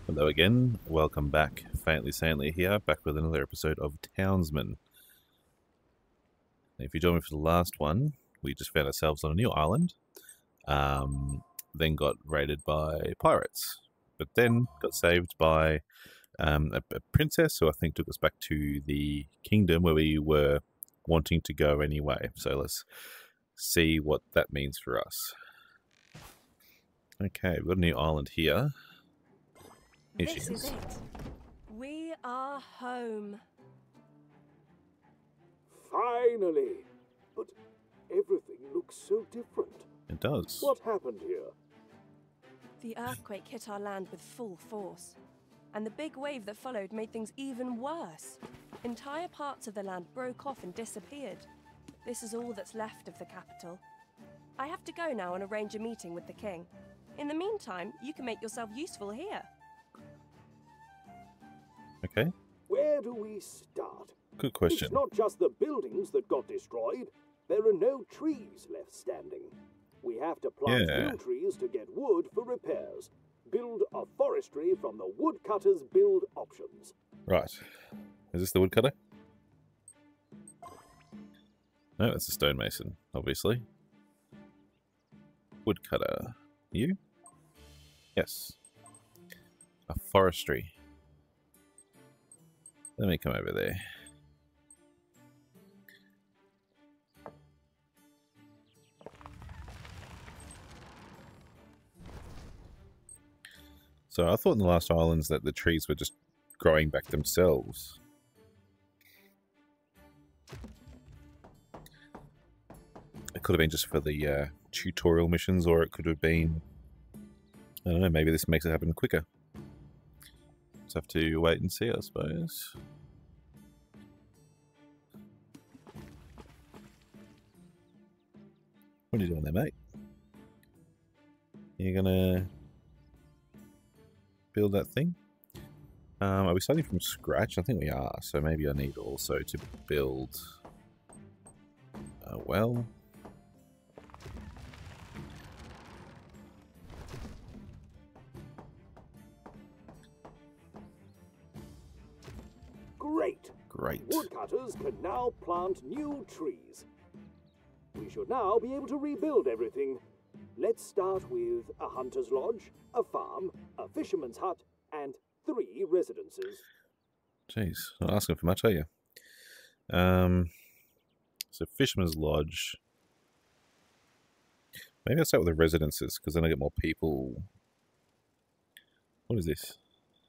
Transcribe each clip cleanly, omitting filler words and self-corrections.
Hello again, welcome back. Faintly Saintly here, back with another episode of Townsmen. If you joined me for the last one, we just found ourselves on a new island, then got raided by pirates, but then got saved by a princess who I think took us back to the kingdom where we were wanting to go anyway. So let's see what that means for us. Okay, we've got a new island here. Here she This is it. We are home. Finally! But everything looks so different. It does. What happened here? The earthquake hit our land with full force, and the big wave that followed made things even worse. Entire parts of the land broke off and disappeared. This is all that's left of the capital. I have to go now and arrange a meeting with the king. In the meantime, you can make yourself useful here. Okay, Where do we start? good question. It's not just the buildings that got destroyed. There are no trees left standing. We have to plant new trees to get wood for repairs. Build a forestry from the woodcutter's build options. Right. Is this the woodcutter? No, it's a stonemason, obviously. Woodcutter. You? Yes. A forestry. Let me come over there. So I thought in the last islands that the trees were just growing back themselves. It could have been just for the tutorial missions, or it could have been, I don't know, maybe this makes it happen quicker. Just have to wait and see, I suppose. What are you doing there, mate? You're gonna build that thing? Are we starting from scratch? I think we are, so maybe I need also to build a well. Great! Great. Woodcutters can now plant new trees. We should now be able to rebuild everything. Let's start with a hunter's lodge, a farm, a fisherman's hut, and 3 residences. Jeez, not asking for much, are you? So Fisherman's Lodge. Maybe I'll start with the residences, because then I get more people. What is this?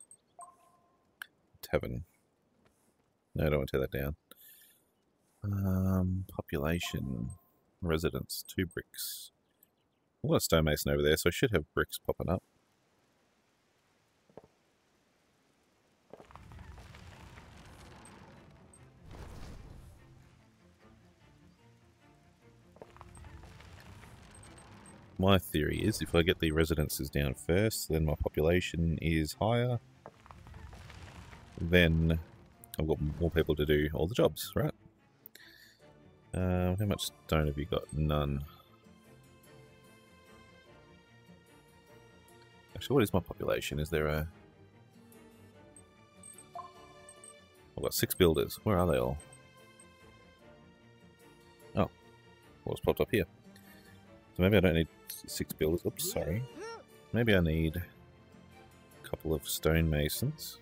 Tavern. No, I don't want to tear that down. Population. Residents. 2 bricks. I've got a stonemason over there, so I should have bricks popping up. My theory is if I get the residences down first, then my population is higher, then I've got more people to do all the jobs, right? How much stone have you got? None. Actually, what is my population? Is there a... I've got 6 builders. Where are they all? Oh, what's popped up here? So maybe I don't need 6 builders. Oops, sorry. Maybe I need a couple of stonemasons.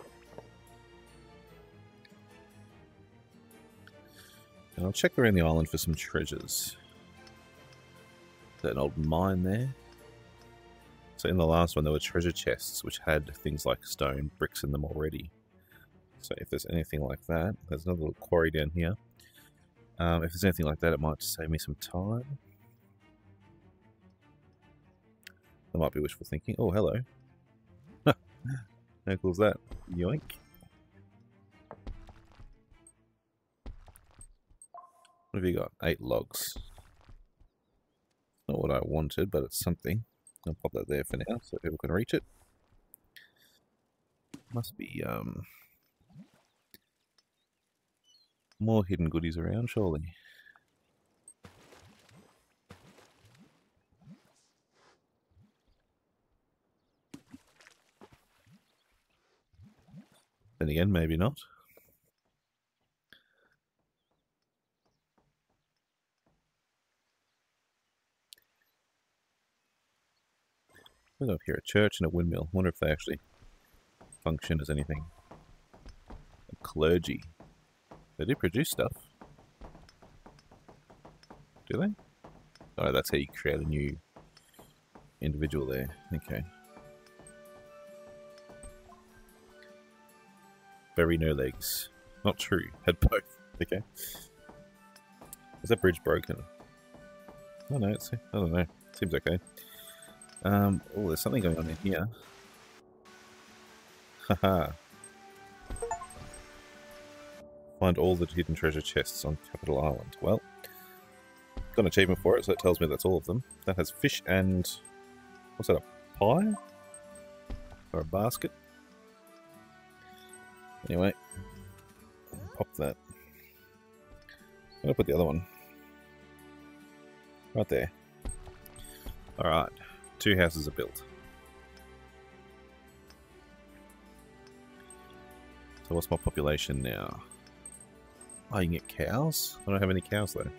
And I'll check around the island for some treasures. Is that an old mine there? So in the last one there were treasure chests which had things like stone, bricks in them already. So if there's anything like that, there's another little quarry down here. If there's anything like that, it might save me some time. That might be wishful thinking. Oh, hello. How cool is that? Yoink. What have you got? 8 logs. Not what I wanted, but it's something. I'll pop that there for now so people can reach it. Must be more hidden goodies around, surely. Then again, maybe not. We got up here a church and a windmill. Wonder if they actually function as anything. A clergy. They do produce stuff. Do they? Oh, that's how you create a new individual there. Okay. Very no legs. Not true. Had both. Okay. Is that bridge broken? Oh no, I don't know. Seems okay. Oh, there's something going on in here. Haha. Find all the hidden treasure chests on Capital Island. Well, got an achievement for it, so it tells me that's all of them. That has fish and... what's that, a pie? Or a basket? Anyway. Pop that. I'm gonna put the other one. Right there. Alright. 2 houses are built. So what's my population now? Oh, you can get cows? I don't have any cows though.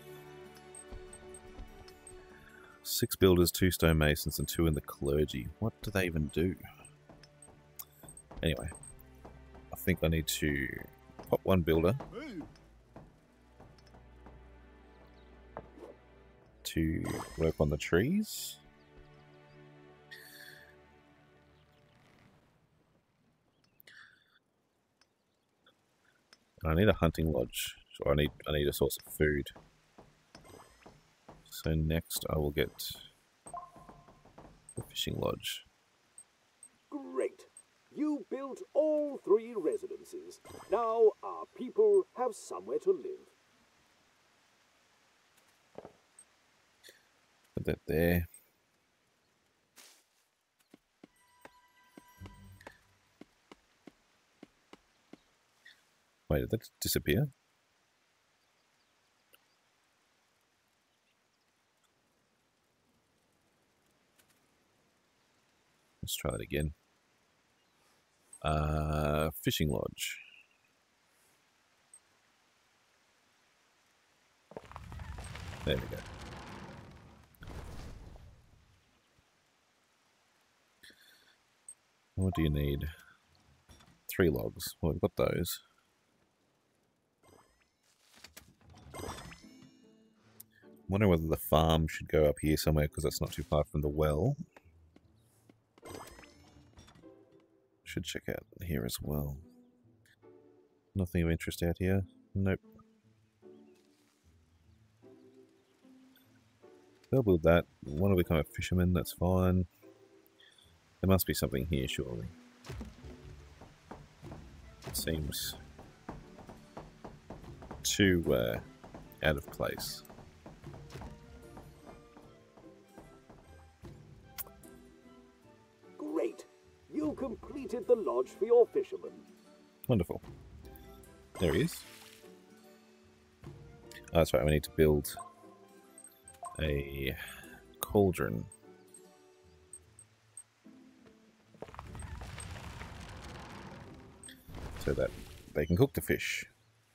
6 builders, 2 stonemasons, and 2 in the clergy. What do they even do? Anyway. I think I need to pop 1 builder to work on the trees. I need a hunting lodge, so I need a source of food. So next I will get a fishing lodge. Great! You built all 3 residences. Now our people have somewhere to live. Put that there. Wait, did that disappear? Let's try that again. Fishing lodge. There we go. What do you need? 3 logs. Well, we've got those. Wonder whether the farm should go up here somewhere because that's not too far from the well. Should check out here as well. Nothing of interest out here. Nope. They'll build that. Want to become a fisherman? That's fine. There must be something here, surely. It seems too out of place. Great! You completed the lodge for your fishermen. Wonderful. There he is. Oh, that's right, we need to build a cauldron. So that they can cook the fish.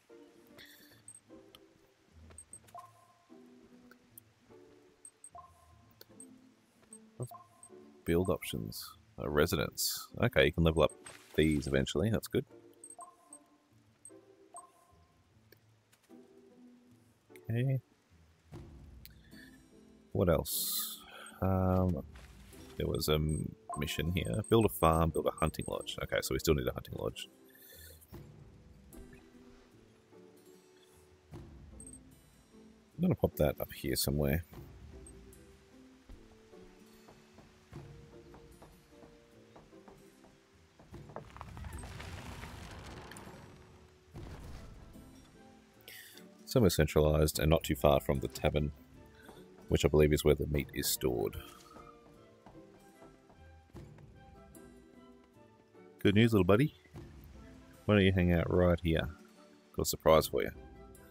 Build options. A residence. Okay, you can level up these eventually, that's good. Okay. What else? There was a mission here. Build a farm, build a hunting lodge. Okay, so we still need a hunting lodge. I'm going to pop that up here somewhere. Somewhere centralized and not too far from the tavern, which I believe is where the meat is stored. Good news, little buddy. Why don't you hang out right here? Got a surprise for you.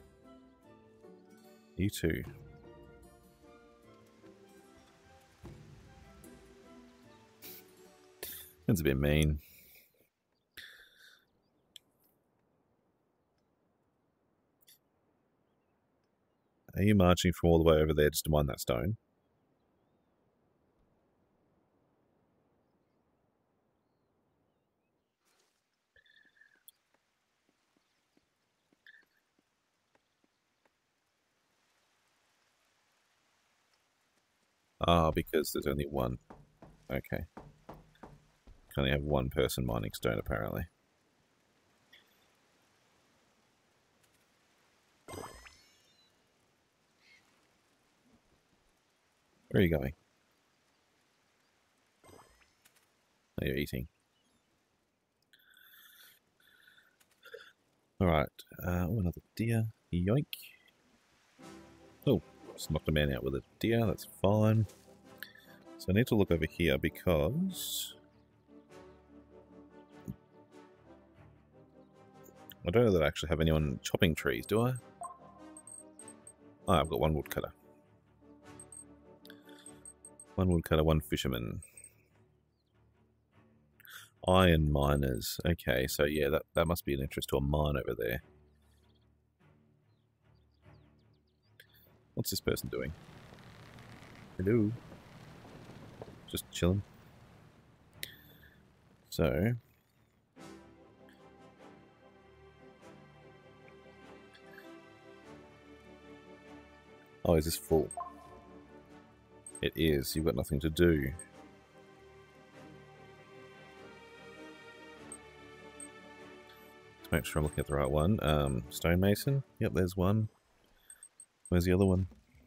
You too. That's a bit mean. Are you marching from all the way over there just to mine that stone? Ah, because there's only one. Okay. Can only have one person mining stone, apparently. Where are you going? Oh, you're eating. Alright. Oh, another deer. Yoink. Oh, just knocked a man out with a deer. That's fine. So I need to look over here because I don't know that I actually have anyone chopping trees, do I? Oh, I've got one woodcutter. One woodcutter, one fisherman. Iron miners. Okay, so yeah, that must be an interest to a mine over there. What's this person doing? Hello? Just chilling. So... Oh, is this full? It is. You've got nothing to do. Let's make sure I'm looking at the right one. Stonemason. Yep, there's one. Where's the other one?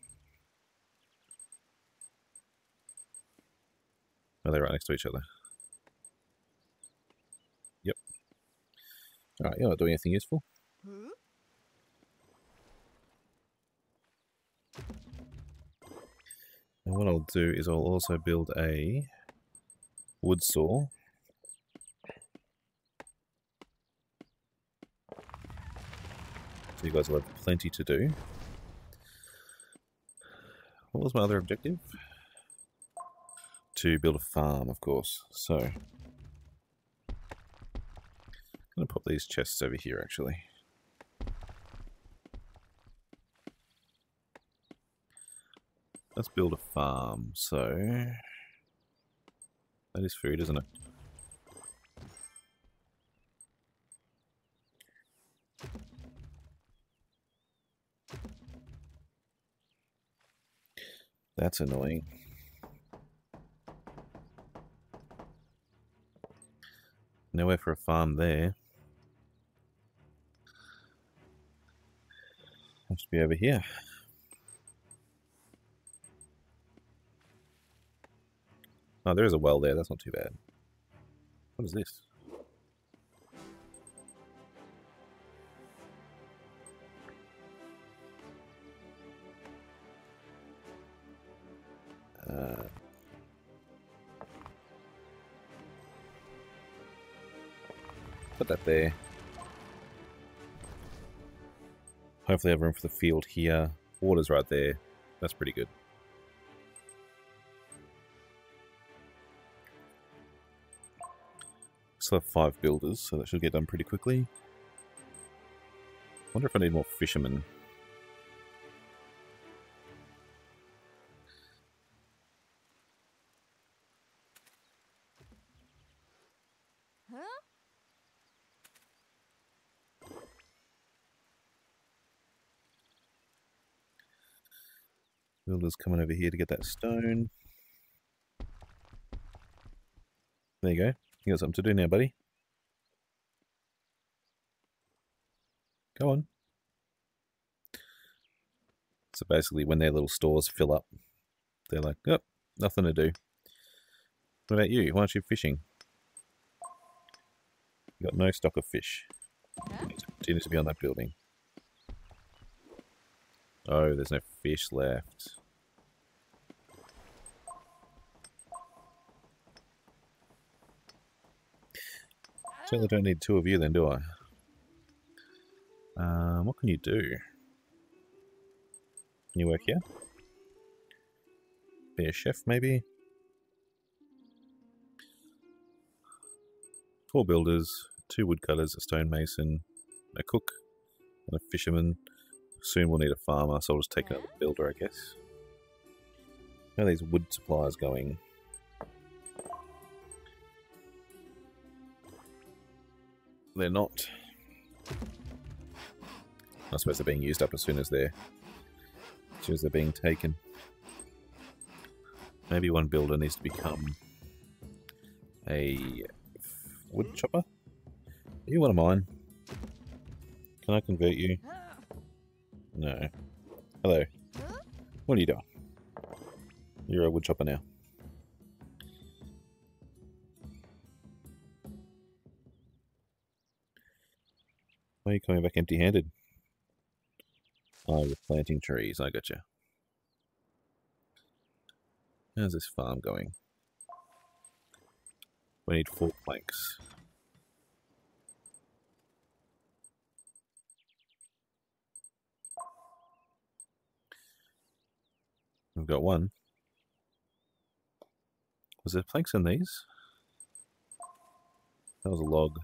Oh, they're right next to each other. Yep. Alright, you're not doing anything useful. And what I'll do is I'll also build a wood saw. So you guys will have plenty to do. What was my other objective? To build a farm, of course. So, I'm going to put these chests over here, actually. Let's build a farm. So, that is food, isn't it? That's annoying. Nowhere for a farm there. Must be over here. Oh, there is a well there. That's not too bad. What is this? Put that there. Hopefully I have room for the field here. Water's right there. That's pretty good. Still have 5 builders, so that should get done pretty quickly. Wonder if I need more fishermen. Builder's coming over here to get that stone. There you go. You got something to do now, buddy. Go on. So basically, when their little stores fill up, they're like, oh, nothing to do. What about you? Why aren't you fishing? You got no stock of fish. You need to be on that building. Oh, there's no fish left. Certainly don't need 2 of you then, do I? What can you do? Can you work here? Be a chef, maybe? 4 builders, 2 woodcutters, a stonemason, a cook, and a fisherman. soon we'll need a farmer, so I'll just take another builder, I guess. How are these wood supplies going? They're not. I suppose they're being used up as soon as they're being taken. Maybe one builder needs to become a wood chopper. Are you one of mine? Can I convert you? No. Hello. What are you doing? You're a wood chopper now. Why are you coming back empty-handed? Oh, you're planting trees. I gotcha. How's this farm going? We need 4 planks. We've got 1. Was there planks in these? That was a log.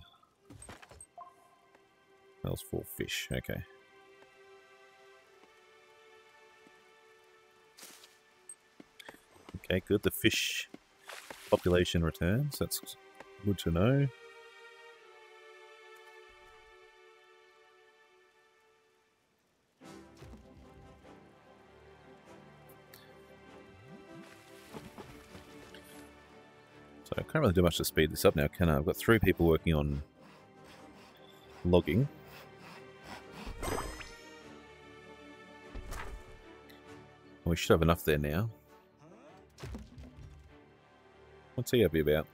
That was 4 fish. Okay. Okay, good. The fish population returns. That's good to know. So I can't really do much to speed this up now, can I? I've got 3 people working on logging. We should have enough there now. What's he happy about?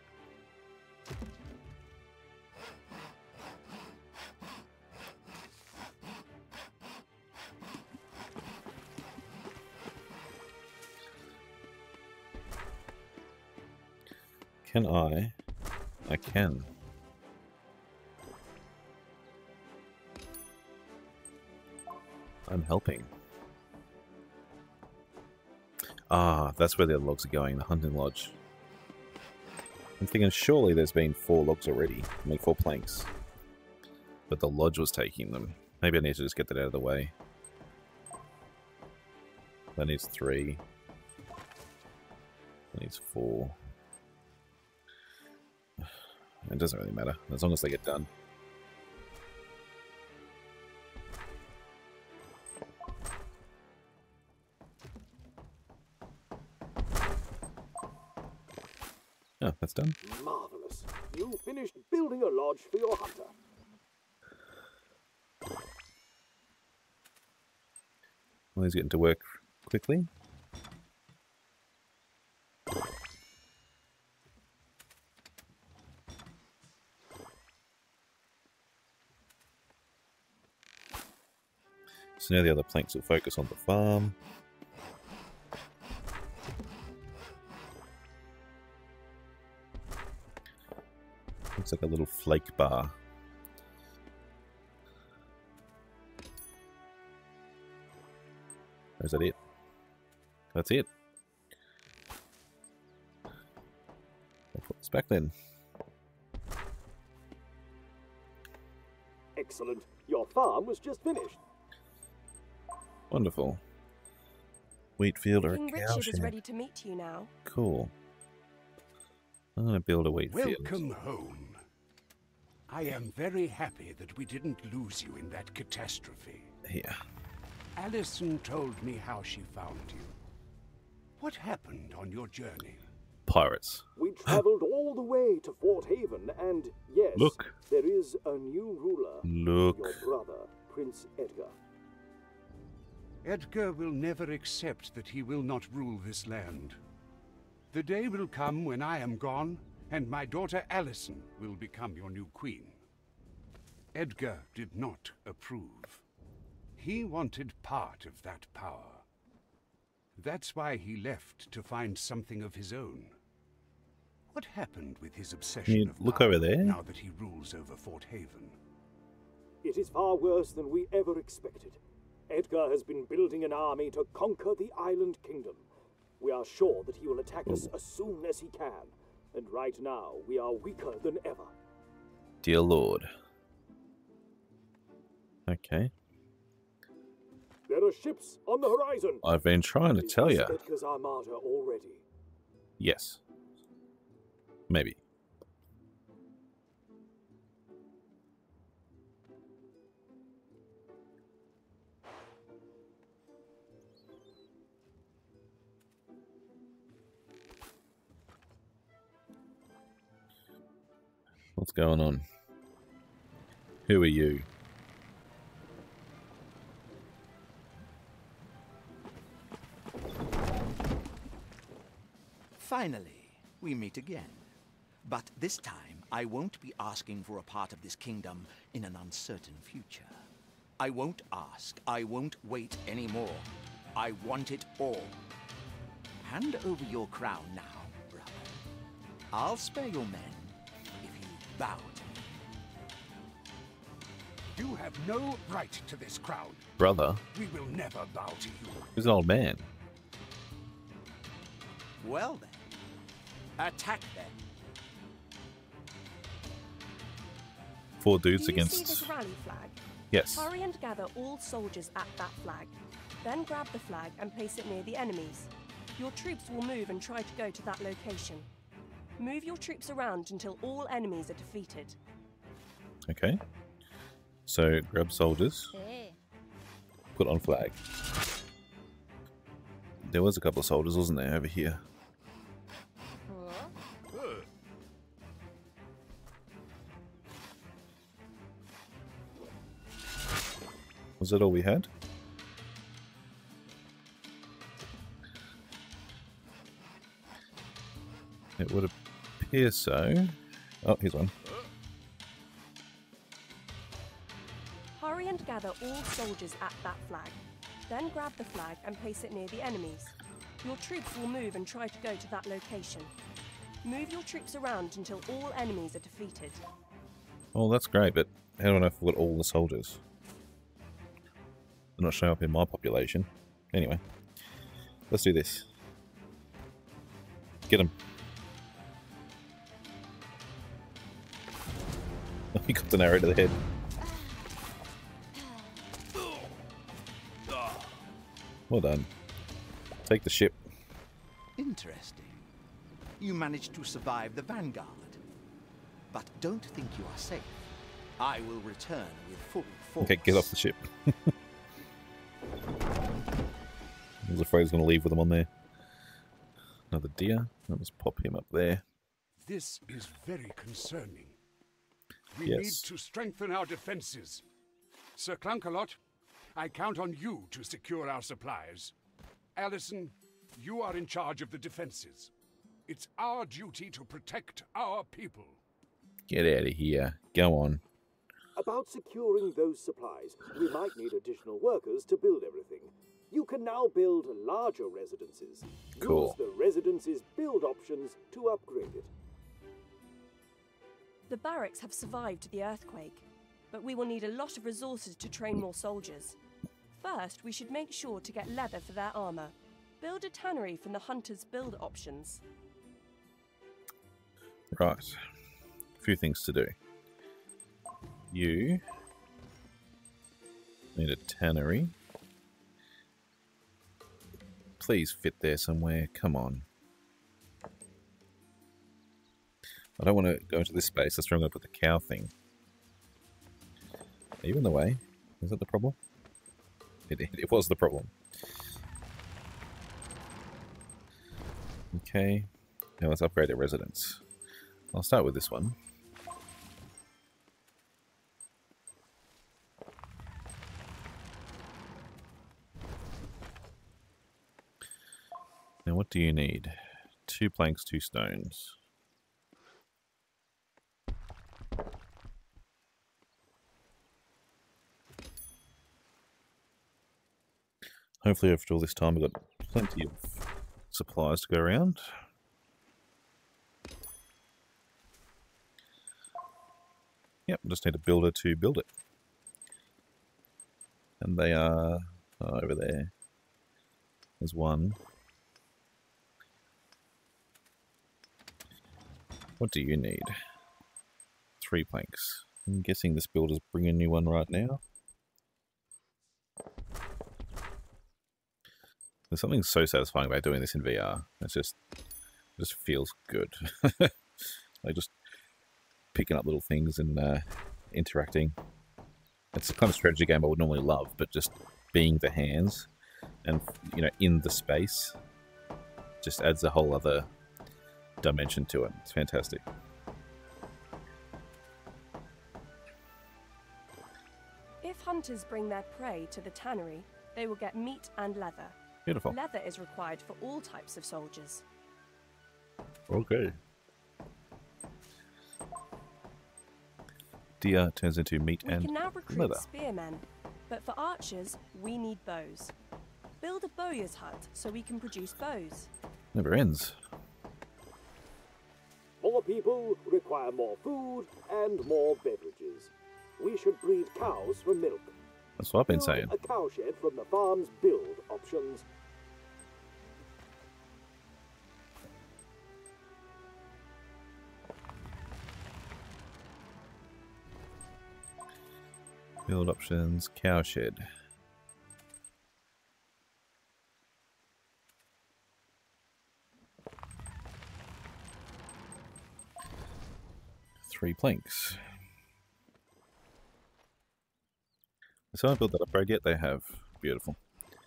Can I? I can. I'm helping. Ah, that's where the logs are going, the hunting lodge. I'm thinking surely there's been 4 logs already. I mean 4 planks. But the lodge was taking them. Maybe I need to just get that out of the way. That needs 3. That needs 4. It doesn't really matter, as long as they get done. Oh, that's done. Marvelous. You finished building a lodge for your hunter. Well, he's getting to work quickly. So now the other planks will focus on the farm. Looks like a little flake bar. Is that it? That's it. I'll put this back then. Excellent. Your farm was just finished. Wonderful. Wheat field or a King cow Richard is shed. ready to meet you now. Cool. I'm going to build a wheat field. Welcome home. I am very happy that we didn't lose you in that catastrophe. Here. Alison told me how she found you. What happened on your journey? Pirates. We traveled all the way to Fort Haven, and yes, Look. there is a new ruler. Look. Your brother, Prince Edgar. Edgar will never accept that he will not rule this land. The day will come when I am gone, and my daughter Alison will become your new queen. Edgar did not approve. He wanted part of that power. That's why he left to find something of his own. What happened with his obsession of look power over there? now that he rules over Fort Haven? It is far worse than we ever expected. Edgar has been building an army to conquer the island kingdom. We are sure that he will attack us as soon as he can, and right now we are weaker than ever. Dear Lord. Okay. There are ships on the horizon. I've been trying to tell you. Edgar's armada already. Yes. Maybe. What's going on? Who are you? Finally, we meet again. But this time, I won't be asking for a part of this kingdom in an uncertain future. I won't ask. I won't wait anymore. I want it all. Hand over your crown now, brother. I'll spare your men if you bow to me. You have no right to this crown. Brother? We will never bow to you. He's an old man. Well then, attack them. 4 dudes Do you against... see this rally flag? Yes. Hurry and gather all soldiers at that flag. Then grab the flag and place it near the enemies. Your troops will move and try to go to that location. Move your troops around until all enemies are defeated. Okay. So, grab soldiers. Put on flag. There was a couple of soldiers, wasn't there, over here? Was that all we had? It would appear so. Oh, here's one. Hurry and gather all soldiers at that flag. Then grab the flag and place it near the enemies. Your troops will move and try to go to that location. Move your troops around until all enemies are defeated. Oh, that's great, but how do I know if we've got all the soldiers? They're not showing up in my population. Anyway, let's do this. Get him. He got an arrow to the head. Well done. Take the ship. Interesting. You managed to survive the vanguard. But don't think you are safe. I will return with full force. Okay, get off the ship. I was afraid I was going to leave with them on there. Another deer. I'll just pop him up there. This is very concerning. We Yes. need to strengthen our defenses. Sir Clunkalot, I count on you to secure our supplies. Allison, you are in charge of the defenses. It's our duty to protect our people. Get out of here. Go on. About securing those supplies, we might need additional workers to build everything. You can now build larger residences. Cool. Use the residence's build options to upgrade it. The barracks have survived the earthquake, but we will need a lot of resources to train more soldiers. First, we should make sure to get leather for their armor. Build a tannery from the hunter's build options. Right. A few things to do. You need a tannery. Please fit there somewhere. Come on. I don't want to go into this space. That's where I'm going to put the cow thing. Are you in the way? Is that the problem? It was the problem. Okay. Now let's upgrade the residence. I'll start with this one. Now what do you need? 2 planks, 2 stones. Hopefully after all this time we've got plenty of supplies to go around. Yep, just need a builder to build it. And they are over there. There's one. What do you need? 3 planks. I'm guessing this builder's bringing you one right now. There's something so satisfying about doing this in VR. It just feels good. Like just picking up little things and interacting. It's the kind of strategy game I would normally love, but just being the hands and, you know, in the space just adds a whole other dimension to it. It's fantastic. If hunters bring their prey to the tannery, they will get meat and leather. Beautiful. Leather is required for all types of soldiers. Okay. Deer turns into meat and We can now recruit leather. spearmen, but for archers, we need bows. Build a bowyer's hut so we can produce bows. Never ends. More people require more food and more beverages. We should breed cows for milk. That's what I've been Build saying. a cowshed from the farm's build options. Build options, cowshed. Three planks. Has someone built that upgrade yet? They have. Beautiful.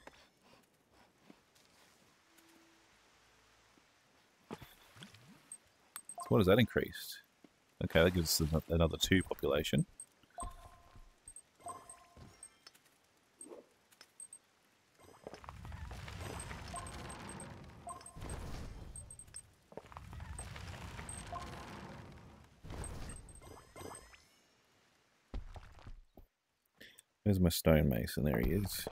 So what has that increased? Okay, that gives us another 2 population. There's my stonemason, there he is.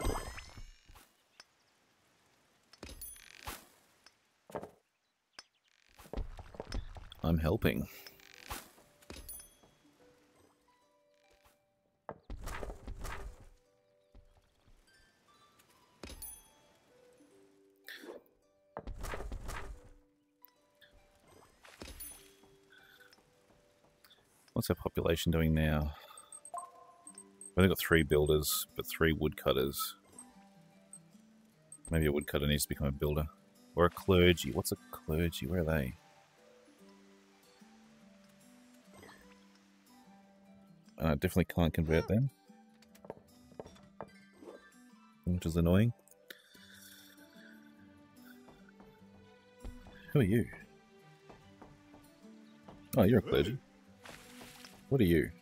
I'm helping. What's our population doing now? We've only got 3 builders, but 3 woodcutters. Maybe a woodcutter needs to become a builder. Or a clergy. What's a clergy? Where are they? I definitely can't convert them. Which is annoying. Who are you? Oh, you're a clergy. What are you?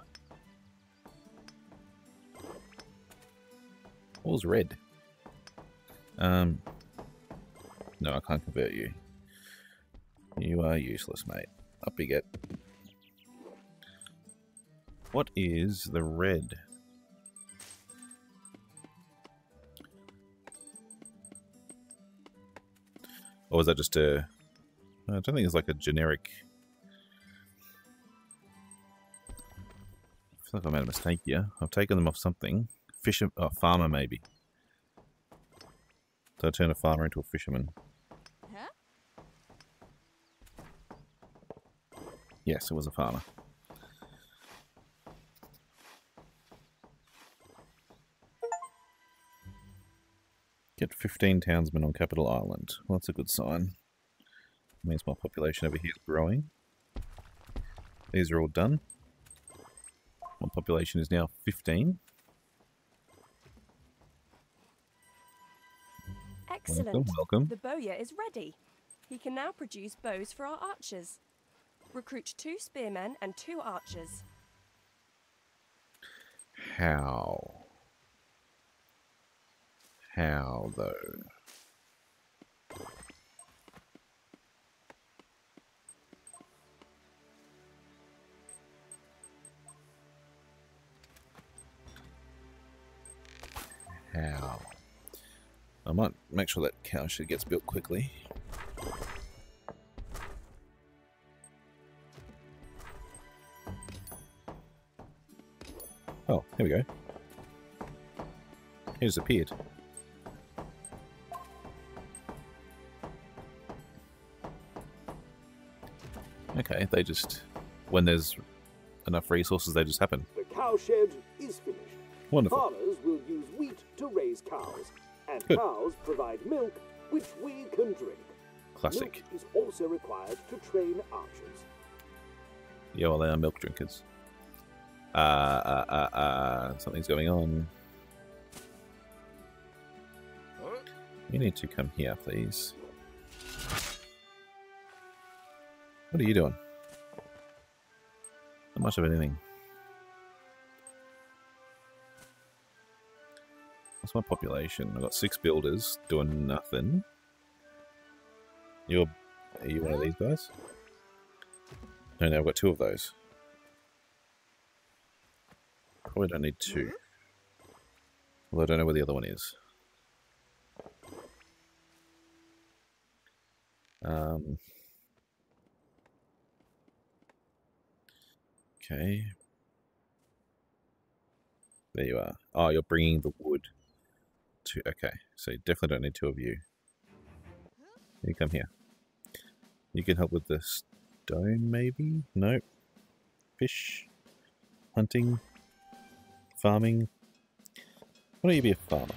All's red. No, I can't convert you. You are useless, mate. Up you get. What is the red? Or is that just a... I don't think it's like a generic... I feel like I made a mistake here. I've taken them off something. Fisher... Oh, farmer maybe. So I turn a farmer into a fisherman. Huh? Yes, it was a farmer. Get 15 townsmen on Capital Island. Well, that's a good sign. It means my population over here is growing. These are all done. My population is now 15. Excellent. Welcome, welcome. The bowyer is ready. He can now produce bows for our archers. Recruit 2 spearmen and 2 archers. How? How, though? How? I might make sure that cowshed gets built quickly. Oh, here we go. He just appeared. Okay, they just... When there's enough resources, they just happen. The cowshed is finished. Wonderful. Farmers will use wheat to raise cows. And Good. cows provide milk, which we can drink. Classic. Milk is also required to train archers. Yeah, well, they are milk drinkers. Something's going on. You need to come here, please. What are you doing? Not much of anything. What's my population? I've got 6 builders doing nothing. Are you one of these guys? No, I've got 2 of those. Probably don't need 2. Although I don't know where the other one is. Okay. There you are. Oh, you're bringing the wood to... Okay, so you definitely don't need 2 of you. You come here. You can help with the stone, maybe? Nope. Fish. Hunting. Farming. Why don't you be a farmer?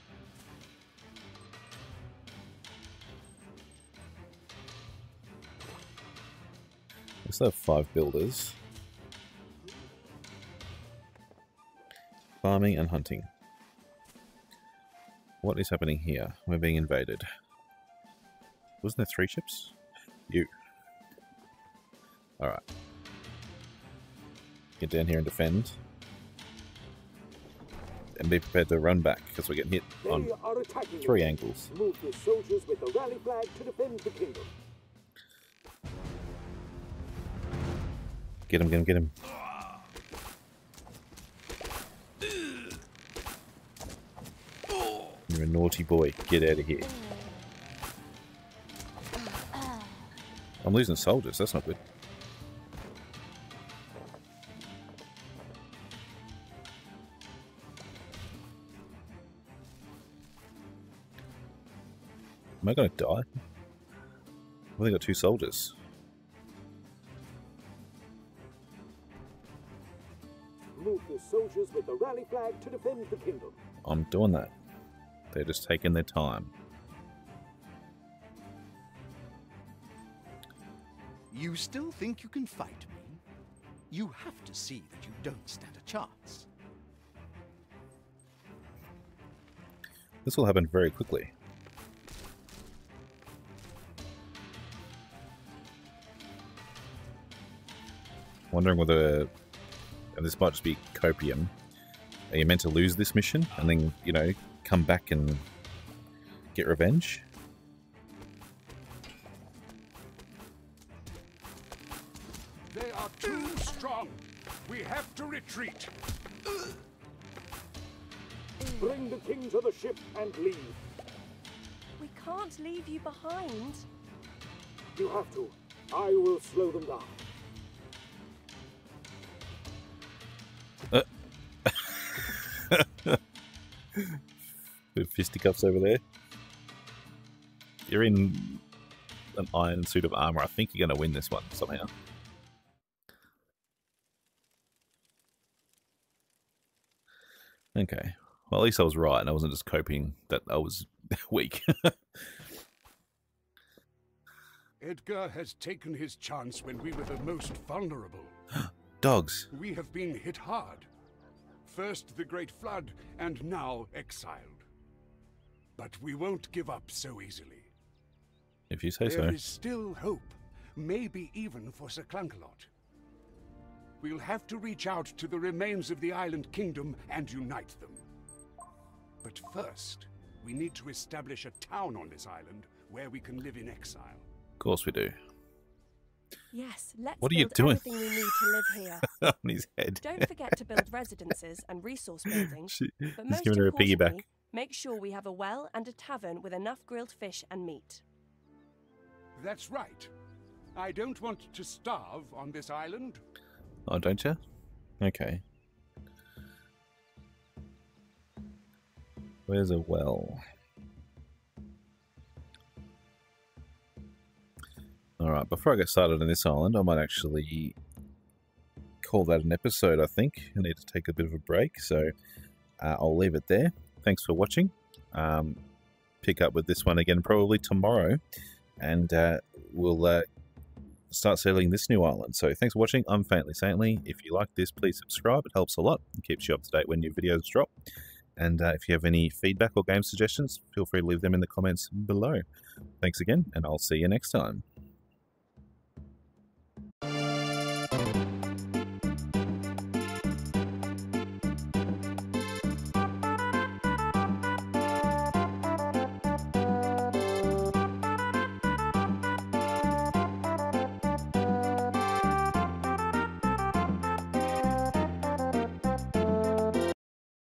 We still have 5 builders. Farming and hunting. What is happening here? We're being invaded. Wasn't there 3 ships? You. Alright. Get down here and defend. And be prepared to run back, because we're getting hit on 3 angles. Move the soldiers with the rally flag to defend the kingdom. Get him, get him, get him. You're a naughty boy. Get out of here. I'm losing soldiers. That's not good. Am I going to die? I've only got 2 soldiers. Move the soldiers with the rally flag to defend the kingdom. I'm doing that. They're just taking their time. You still think you can fight me? You have to see that you don't stand a chance. This will happen very quickly. Wondering whether, and this might just be copium, are you meant to lose this mission and then, you know, come back and get revenge? They are too strong. We have to retreat. Bring the king to the ship and leave. We can't leave you behind. You have to. I will slow them down. With fisticuffs over there. You're in an iron suit of armor. I think you're going to win this one somehow. Okay. Well, at least I was right, and I wasn't just coping that I was weak. Edgar has taken his chance when we were the most vulnerable. Dogs. We have been hit hard. First the Great Flood, and now exiled. But we won't give up so easily. If you say so. There is still hope, maybe even for Sir Clunkalot. We'll have to reach out to the remains of the Island Kingdom and unite them. But first, we need to establish a town on this island where we can live in exile. Of course we do. Yes, let's What are you build doing? everything we need to live here. On his head. Don't forget to build residences and resource buildings. But He's most giving her a piggyback. importantly, make sure we have a well and a tavern with enough grilled fish and meat. That's right. I don't want to starve on this island. Oh, don't you? Okay. Where's a well? Alright, before I get started on this island, I might actually call that an episode, I think. I need to take a bit of a break, so I'll leave it there. Thanks for watching. pick up with this one again probably tomorrow, and we'll start settling this new island. So thanks for watching. I'm Faintly Saintly. If you like this, please subscribe. It helps a lot. It keeps you up to date when new videos drop. And if you have any feedback or game suggestions, feel free to leave them in the comments below. Thanks again, and I'll see you next time.